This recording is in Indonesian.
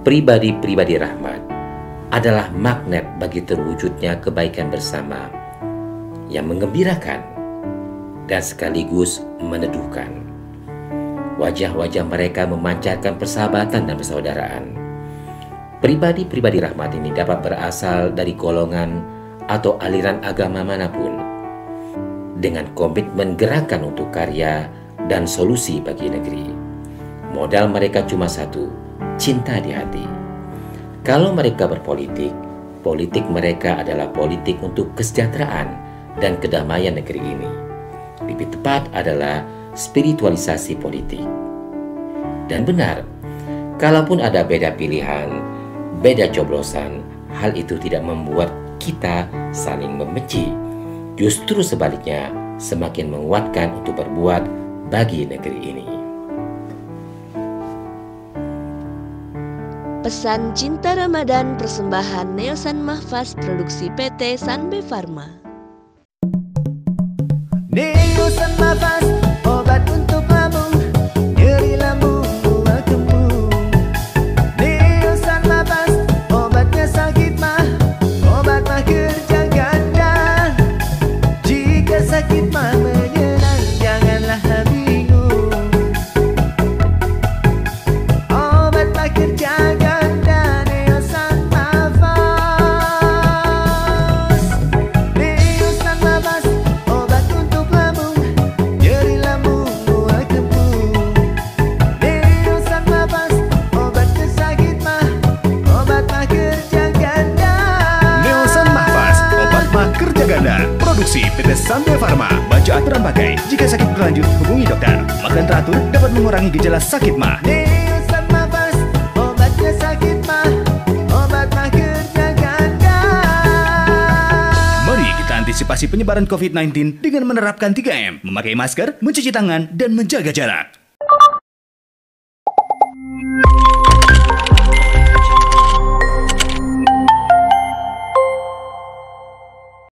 Pribadi-pribadi rahmat adalah magnet bagi terwujudnya kebaikan bersama yang menggembirakan dan sekaligus meneduhkan. Wajah-wajah mereka memancarkan persahabatan dan persaudaraan. Pribadi-pribadi rahmat ini dapat berasal dari golongan atau aliran agama manapun, dengan komitmen gerakan untuk karya dan solusi bagi negeri. Modal mereka cuma satu, cinta di hati. Kalau mereka berpolitik, politik mereka adalah politik untuk kesejahteraan dan kedamaian negeri ini. Lebih tepat adalah spiritualisasi politik. Dan benar, kalaupun ada beda pilihan, beda coblosan, hal itu tidak membuat kita saling membenci. Justru sebaliknya, semakin menguatkan untuk berbuat bagi negeri ini. Pesan Cinta Ramadan persembahan Neosan Mahfaz produksi PT Sanbe Pharma. Neosan Mahfaz, obat untuk lambung, nyeri lambung, mual kembung. Neosan Mahfaz, obatnya sakit mah, obat mah kerja ganda. Jika sakit mah menyerang, janganlah bingung. Obat mah kerja ganda, Neosan Mahfaz. Neosan Mahfaz, obat untuk lambung, nyeri lambung, mual kembung. Neosan Mahfaz, obatnya sakit mah, obat mah kerja ganda. Neosan Mahfaz, obat mah kerja ganda. Produksi PT Sanbe Pharma. Baca aturan pakai. Jika sakit berlanjut, hubungi dokter. Makan teratur dapat mengurangi gejala sakit mah. Neosan Mahfaz, obatnya sakit mah, obat mah kerja ganda. Mari kita antisipasi penyebaran COVID-19 dengan menerapkan 3M. Memakai masker, mencuci tangan, dan menjaga jarak.